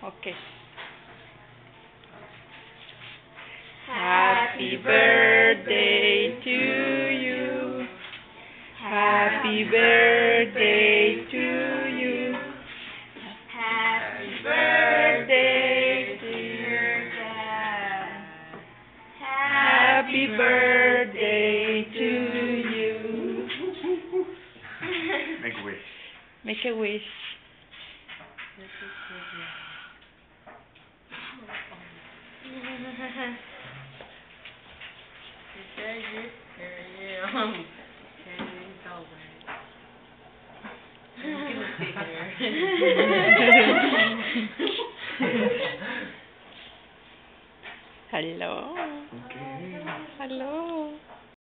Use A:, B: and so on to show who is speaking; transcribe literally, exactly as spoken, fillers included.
A: Okay.
B: Happy birthday to you. Happy birthday to you. Happy birthday, dear Dad. Happy birthday to you.
C: Make a wish.
A: Make a wish. Hello.
C: Okay.
A: Hello.